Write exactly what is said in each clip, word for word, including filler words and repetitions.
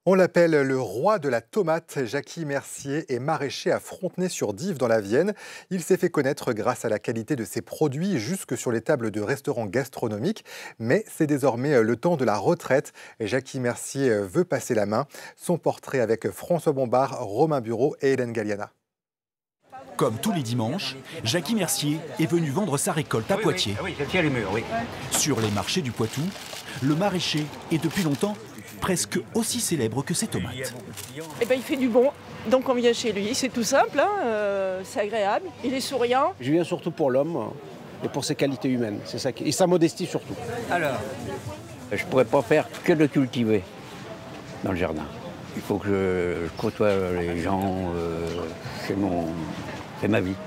On l'appelle le roi de la tomate. Jacky Mercier est maraîcher à Frontenay-sur-Dives dans la Vienne. Il s'est fait connaître grâce à la qualité de ses produits jusque sur les tables de restaurants gastronomiques. Mais c'est désormais le temps de la retraite. Jacky Mercier veut passer la main. Son portrait avec François Bombard, Romain Bureau et Hélène Galliana. Comme tous les dimanches, Jacky Mercier est venu vendre sa récolte à Poitiers. Ah oui, je tiens les murs, oui. Sur les marchés du Poitou, le maraîcher est depuis longtemps presque aussi célèbre que ses tomates. Eh ben, il fait du bon, donc on vient chez lui. C'est tout simple, hein, euh, c'est agréable, il est souriant. Je viens surtout pour l'homme et pour ses qualités humaines, c'est ça qui... et sa modestie surtout. Alors, je ne pourrais pas faire que de cultiver dans le jardin. Il faut que je, je côtoie les gens, euh, c'est mon, c'est ma vie.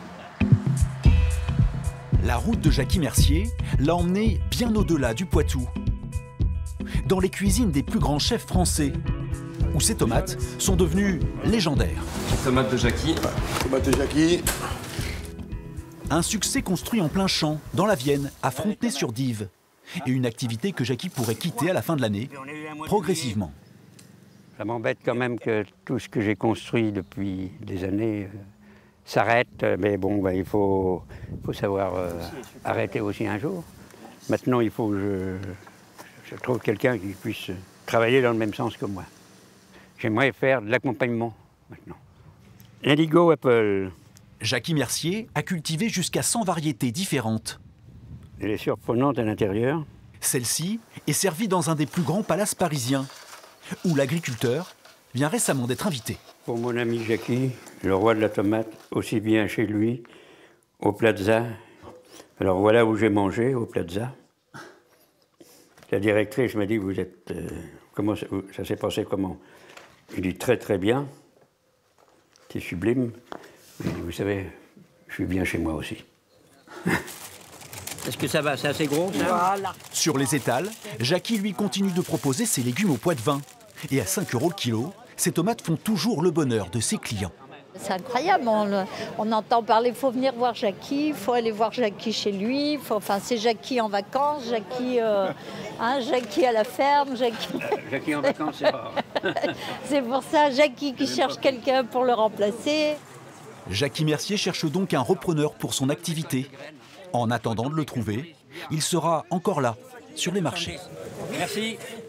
La route de Jacky Mercier l'a emmené bien au-delà du Poitou, dans les cuisines des plus grands chefs français, où ces tomates sont devenues légendaires. Tomate de Jacky. Tomate de Jacky. Un succès construit en plein champ, dans la Vienne, à Frontenay-sur-Dives. Et une activité que Jacky pourrait quitter à la fin de l'année, progressivement. Ça m'embête quand même que tout ce que j'ai construit depuis des années euh, s'arrête. Mais bon, bah, il faut, faut savoir euh, arrêter aussi un jour. Maintenant, il faut que je, je trouve quelqu'un qui puisse travailler dans le même sens que moi. J'aimerais faire de l'accompagnement maintenant. Indigo Apple. Jacky Mercier a cultivé jusqu'à cent variétés différentes. Elle est surprenante à l'intérieur. Celle-ci est servie dans un des plus grands palaces parisiens, où l'agriculteur vient récemment d'être invité. Pour mon ami Jacky, le roi de la tomate, aussi bien chez lui, au Plaza. Alors voilà où j'ai mangé, au Plaza. La directrice m'a dit, vous êtes... Euh, comment ça, ça s'est passé comment? Je dis très très bien. C'est sublime. Mais vous savez, je suis bien chez moi aussi. Est-ce que ça va? C'est assez gros, ça? Voilà. Sur les étals, Jacky lui continue de proposer ses légumes au poids de vin. Et à cinq euros le kilo, ces tomates font toujours le bonheur de ses clients. C'est incroyable, on, on entend parler, il faut venir voir Jacky, il faut aller voir Jacky chez lui, faut, enfin c'est Jacky en vacances, Jacky, euh, hein, Jacky à la ferme, Jacky... Jacky en vacances, c'est rare. C'est pour ça, Jacky qui cherche quelqu'un pour le remplacer. Jacky Mercier cherche donc un repreneur pour son activité. En attendant de le trouver, il sera encore là, sur les marchés. Merci.